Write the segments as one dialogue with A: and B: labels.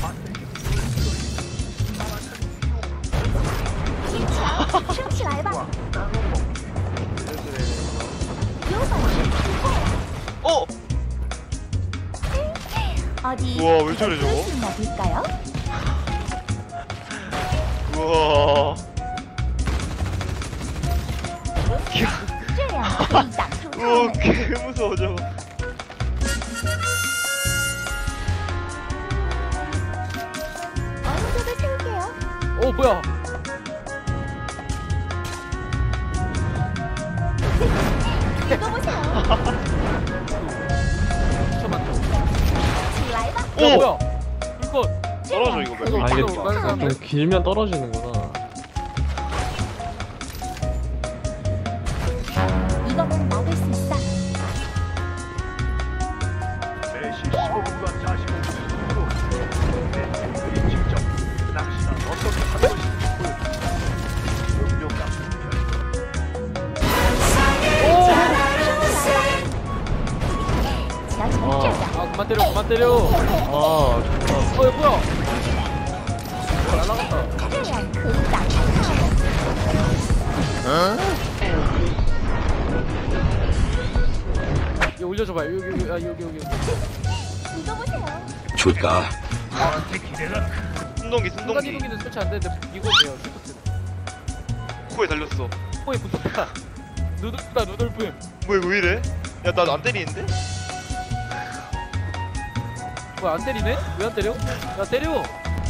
A: 升起来吧！
B: 어!
A: 어디
B: 우와, 왜 저래, 저거?
A: 볼까요?
B: 우와.
A: 这样可以挡住他
B: 우와,
A: 们。
B: 개 무서워, 저거.
A: 어느 쪽을 세울게요?
C: 오 뭐야?
A: 읽어보세요.
C: 잠깐만.
A: 起来吧！
C: 오
B: 오!
C: 뭐야? 이거
B: 떨어져, 이거 몇
D: 아 이게
C: 좀
D: 좀 길면 떨어지는구나.
A: 이거면 막을 수 있어.
E: 매시 15분과 45분 후로 내 친구들이 직접 낚시나 어떻게 하는 것인지 보여주고 운명 같은
A: 지나치면
D: 어.
A: 这样。
C: 아 그만 때려 그만 때려.
D: 아 좋다.
C: 어 이거 뭐야? 날라갔다.
A: 这样可以挡住他们。
C: 이거 올려줘봐. 여기.
A: 읽어보세요.
F: 줄까?
E: 나한테 기대라.
B: 순동기,
C: 순간
B: 순동기.
C: 이동기는 설치 안 되는데 이거 돼요. 슈퍼트.
B: 코에 달렸어.
C: 코에 붙었다. 누들다 누들뿐.
B: 뭐야, 왜 이래? 야, 나 안 때리는데?
C: 뭐야 안 때리네? 왜 안 때려? 야 때려.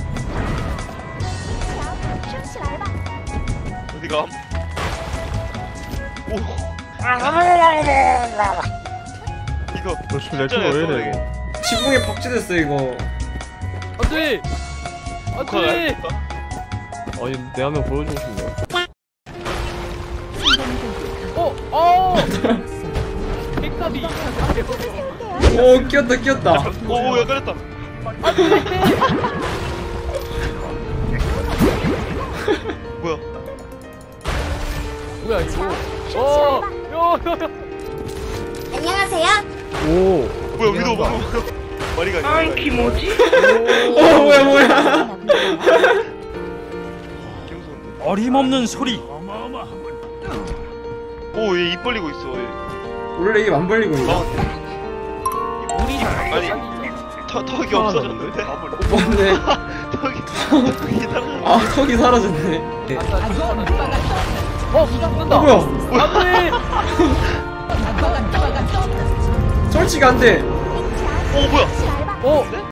A: 升起来吧！
B: 어디가? 오. 이거.
D: 너 내 친구 왜 이래 이거?
G: 지붕에 박쥐됐어 이거.
C: 안돼. 안돼.
D: 아니 내 화면 보여주고 싶네.
C: 어. 백답이.
G: 오 끼었다.
B: 오, 야, 깔렸다. 뭐야?
C: 뭐야 이거? 어. 요.
A: 안녕하세요.
D: 오.
B: 뭐야, 위도 뭐? 머리가. 아이, 기모지?
G: 오 뭐야.
B: 개 무서운데?
F: 어림없는 소리.
B: 오, 얘 입 벌리고 있어, 얘.
G: 원래 이게 안 벌리고 있나?
C: 우리
B: 아니, 턱이 없어졌는데?
G: 맞네.
B: 턱이 달라.
G: 아 턱이 사라졌네.
C: 어 뜬다.
G: 뭐야?
C: 안돼.
G: 설치가 안 돼.
B: 오, 뭐야?
A: 起来吧！
C: 어.